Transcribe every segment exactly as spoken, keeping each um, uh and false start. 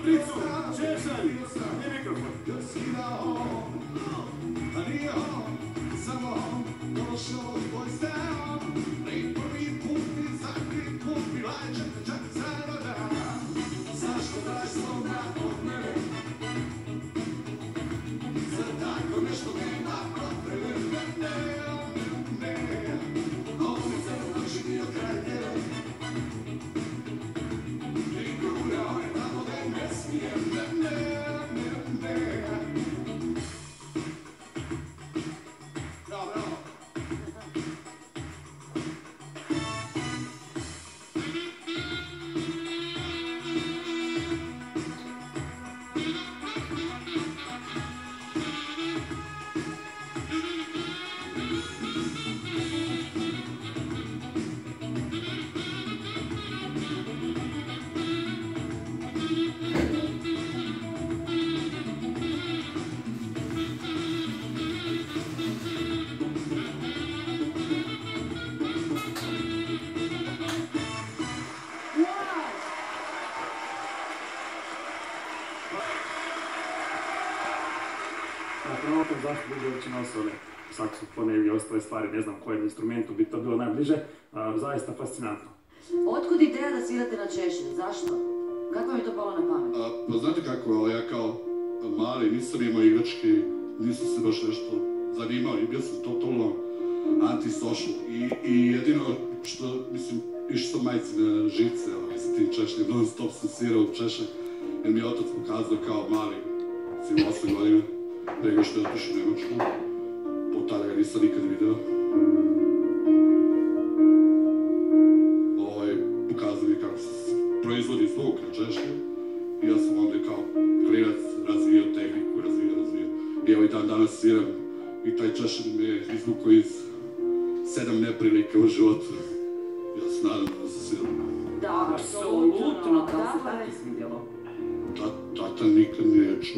tricu, Češan, i mikrofon. A nije on, samo on, došao tvoj stan. Ne prvi put, ni zadnji put, bila je čak, čak sada dan. Zašto daj slova od mene? Za tako nešto nema potrebe, ne, ne, ne. On je za noći bio kraj tebe. I gurao je tamo da ne smijem, ne, ne, ne, ne. Bravo, bravo. Nakon ovog zašto ljudi uopće nose one saksofone ili ostale stvari, ne znam kojem instrumentu bi to bilo najbliže, a, zaista fascinantno. Otkud ideja da svirate na češlju? Zašto? Kako vam je to palo na pamet? A, pa znate kako, ja kao mali nisam imao igračke, nisam se baš nešto zanimao i bio sam totalno anti-social. I, i jedino što, mislim, išao sam majci na živce, ali sa tim češljem, non stop sam svirao češljak, jer mi je otac pokazao kao mali, mislim, osam godina, nego što je otišao u Nemačku. Od tada ga nisam nikad video. Ovaj, pokazao mi kako se proizvodi zvuk na češlju. I ja sam onda kao klinac razvio tehniku, razvio, razvio. I evo i dan danas sviram i taj češlj me izvukao iz sedam neprilike u životu. Ja se nadam da se sviram. Da, apsolutno, kako se tako svidjelo? Tata nikad nije čuo.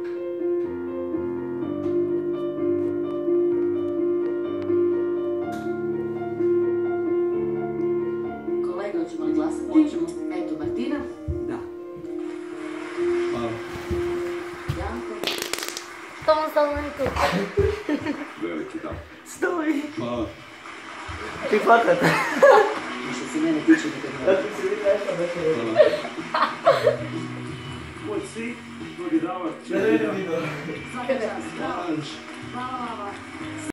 Kolega, hoćemo li glasati? Hoćemo. Eto, Martina? Da. Hvala. Janko? Što sam vam tu? Veliki da. Stoji. Hvala. Ti plakate. Što se mene tiče nekad Da ti si vidi nešto nešto. Hvala. Moj svi, drugi davor, Ne, ne, ne, ne. Svaka čast, bravo. Hvala. Hvala vama.